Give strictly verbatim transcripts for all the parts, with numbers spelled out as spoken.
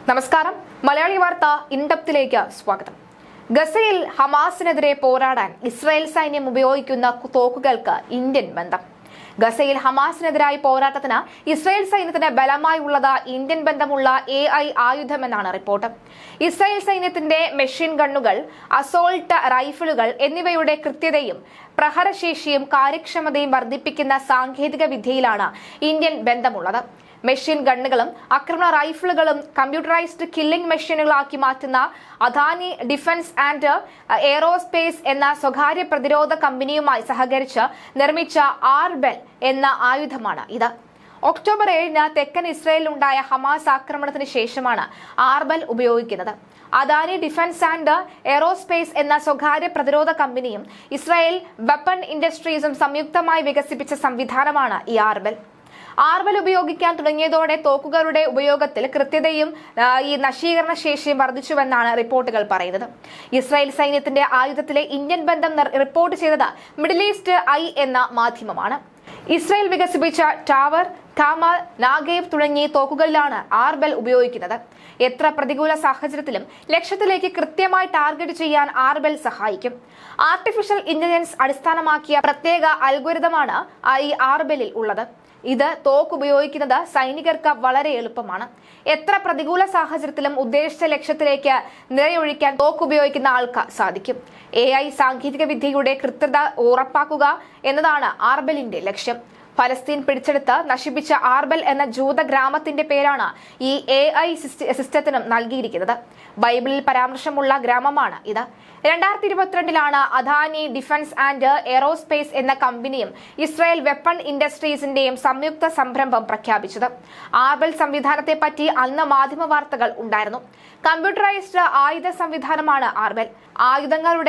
നമസ്കാരം. മലയാളി വാർത്ത ഇൻഡെപ്തിലേക്ക് സ്വാഗതം. ഗസയിൽ ഹമാസിനെതിരെ പോരാടാൻ ഇസ്രായേൽ സൈന്യം ഉപയോഗിക്കുന്ന തോക്കുകൾക്ക് ഇന്ത്യൻ ബന്ധം. ഗസയിൽ ഹമാസിനെതിരായ പോരാട്ടത്തിന് ഇസ്രായേൽ സൈന്യത്തിന് ബലമായുള്ളത് ഇന്ത്യൻ ബന്ധമുള്ള എ ഐ ആയുധമെന്നാണ് റിപ്പോർട്ട്. ഇസ്രായേൽ സൈന്യത്തിന്റെ മെഷീൻ ഗണ്ണുകൾ, അസോൾട്ട് റൈഫിളുകൾ എന്നിവയുടെ കൃത്യതയും പ്രഹരശേഷിയും കാര്യക്ഷമതയും വർദ്ധിപ്പിക്കുന്ന സാങ്കേതിക വിദ്യയിലാണ് ഇന്ത്യൻ ബന്ധമുള്ളത്. മെഷീൻ ഗണ്ണുകളും ആക്രമണ റൈഫിളുകളും കമ്പ്യൂട്ടറൈസ്ഡ് കില്ലിംഗ് മെഷീനുകളാക്കി മാറ്റുന്ന അദാനി ഡിഫൻസ് ആൻഡ് എയറോസ്പേസ് എന്ന സ്വകാര്യ പ്രതിരോധ കമ്പനിയുമായി സഹകരിച്ച് നിർമ്മിച്ച ആർബെൽ എന്ന ആയുധമാണ് ഇത്. ഒക്ടോബർ ഏഴിന് തെക്കൻ ഇസ്രായേലിലുണ്ടായ ഹമാസ് ആക്രമണത്തിന് ശേഷമാണ് ആർബെൽ ഉപയോഗിക്കുന്നത്. അദാനി ഡിഫൻസ് ആൻഡ് എയറോസ്പേസ് എന്ന സ്വകാര്യ പ്രതിരോധ കമ്പനിയും ഇസ്രായേൽ വെപ്പൺ ഇൻഡസ്ട്രീസും സംയുക്തമായി വികസിപ്പിച്ച സംവിധാനമാണ് ഈ ആർബെൽ. ആർബെൽ ഉപയോഗിക്കാൻ തുടങ്ങിയതോടെ തോക്കുകളുടെ ഉപയോഗത്തിൽ കൃത്യതയും ഈ നശീകരണ ശേഷിയും വർദ്ധിച്ചുവെന്നാണ് റിപ്പോർട്ടുകൾ പറയുന്നത്. ഇസ്രായേൽ സൈന്യത്തിന്റെ ആയുധത്തിലെ ഇന്ത്യൻ ബന്ധം റിപ്പോർട്ട് ചെയ്തത് മിഡിൽ ഈസ്റ്റ് ഐ എന്ന മാധ്യമമാണ്. ഇസ്രായേൽ വികസിപ്പിച്ച ടവർ, കാമൽ, നാഗേവ് തുടങ്ങിയ തോക്കുകളിലാണ് ആർബെൽ ഉപയോഗിക്കുന്നത്. എത്ര പ്രതികൂല സാഹചര്യത്തിലും ലക്ഷ്യത്തിലേക്ക് കൃത്യമായി ടാർഗറ്റ് ചെയ്യാൻ ആർബെൽ സഹായിക്കും. ആർട്ടിഫിഷ്യൽ ഇന്റലിജൻസ് അടിസ്ഥാനമാക്കിയ പ്രത്യേക അൽഗോരിതമാണ് ഈ ആർബെലിൽ ഉള്ളത്. ഇത് തോക്ക് ഉപയോഗിക്കുന്നത് സൈനികർക്ക് വളരെ എളുപ്പമാണ്. എത്ര പ്രതികൂല സാഹചര്യത്തിലും ഉദ്ദേശിച്ച ലക്ഷ്യത്തിലേക്ക് നിറയൊഴിക്കാൻ തോക്ക് ഉപയോഗിക്കുന്ന ആൾക്ക് സാധിക്കും. എ ഐ സാങ്കേതിക വിദ്യയുടെ കൃത്യത ഉറപ്പാക്കുക എന്നതാണ് ആർബെലിന്റെ ലക്ഷ്യം. ഫലസ്തീൻ പിടിച്ചെടുത്ത് നശിപ്പിച്ച ആർബെൽ എന്ന ജൂത ഗ്രാമത്തിന്റെ പേരാണ് ഈ എ ഐ സിസ്റ്റത്തിനും നൽകിയിരിക്കുന്നത്. ബൈബിളിൽ പരാമർശമുള്ള ഗ്രാമമാണ് ഇത്. രണ്ടായിരത്തി ഇരുപത്തിരണ്ടിലാണ് അദാനി ഡിഫൻസ് ആൻഡ് എയറോസ്പേസ് എന്ന കമ്പനിയും ഇസ്രായേൽ വെപ്പൺ ഇൻഡസ്ട്രീസിന്റെയും സംയുക്ത സംരംഭം പ്രഖ്യാപിച്ചത്. ആർബെൽ സംവിധാനത്തെ പറ്റി അന്ന് മാധ്യമ വാർത്തകൾ ഉണ്ടായിരുന്നു. കമ്പ്യൂട്ടറൈസ്ഡ് ആയുധ സംവിധാനമാണ് ആർബെൽ. ആയുധങ്ങളുടെ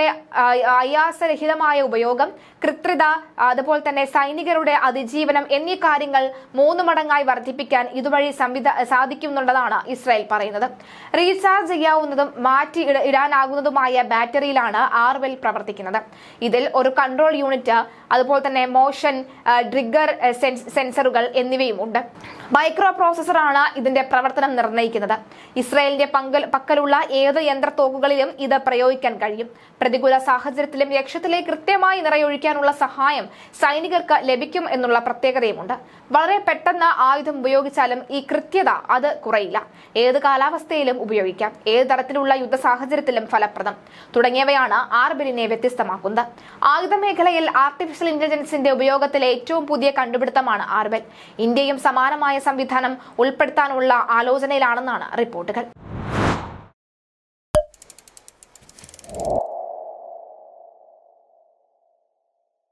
അയാസരഹിതമായ ഉപയോഗം, കൃത്യത, അതുപോലെ തന്നെ സൈനികരുടെ അതിജീവനം എന്നീ കാര്യങ്ങൾ മൂന്ന് മടങ്ങായി വർദ്ധിപ്പിക്കാൻ ഇതുവഴി സംവിധാ സാധിക്കുന്നുള്ളതാണ് ഇസ്രായേൽ പറയുന്നത്. റീചാർജ് ചെയ്യാവുന്നതും മാറ്റി ഇടാനാകുന്നതുമായ ബാറ്ററിയിലാണ് ആർബെൽ പ്രവർത്തിക്കുന്നത്. ഇതിൽ ഒരു കൺട്രോൾ യൂണിറ്റ്, അതുപോലെ തന്നെ മോഷൻ ട്രിഗർ സെൻസറുകൾ എന്നിവയും ഉണ്ട്. മൈക്രോ പ്രോസസറാണ് ഇതിന്റെ പ്രവർത്തനം നിർണ്ണയിക്കുന്നത്. ഇസ്രായേലിന്റെ പങ്കൽ പക്കലുള്ള ഏത് യന്ത്രത്തോക്കുകളിലും ഇത് പ്രയോഗിക്കാൻ കഴിയും. പ്രതികൂല സാഹചര്യത്തിലും ലക്ഷ്യത്തിലേക്ക് കൃത്യമായി നിറയൊഴിക്കാനുള്ള സഹായം സൈനികർക്ക് ലഭിക്കും എന്നുള്ള പ്രത്യേകതയുമുണ്ട്. വളരെ പെട്ടെന്ന് ആയുധം ഉപയോഗിച്ചാലും ഈ കൃത്യത അത് കുറയില്ല. ഏത് കാലാവസ്ഥയിലും ഉപയോഗിക്കാം. ഏത് തരത്തിലുള്ള യുദ്ധ സാഹചര്യത്തിലും ഫലപ്രദം തുടങ്ങിയവയാണ് ആർബെലിനെ വ്യത്യസ്തമാക്കുന്നത്. ആയുധ മേഖലയിൽ ആർട്ടിഫിഷ്യൽ ഇന്റലിജൻസിന്റെ ഉപയോഗത്തിലെ ഏറ്റവും പുതിയ കണ്ടുപിടുത്തമാണ് ആർബെൽ. ഇന്ത്യയും സമാനമായ സംവിധാനം ഉൾപ്പെടുത്താനുള്ള ആലോചനയിലാണെന്നാണ് റിപ്പോർട്ടുകൾ.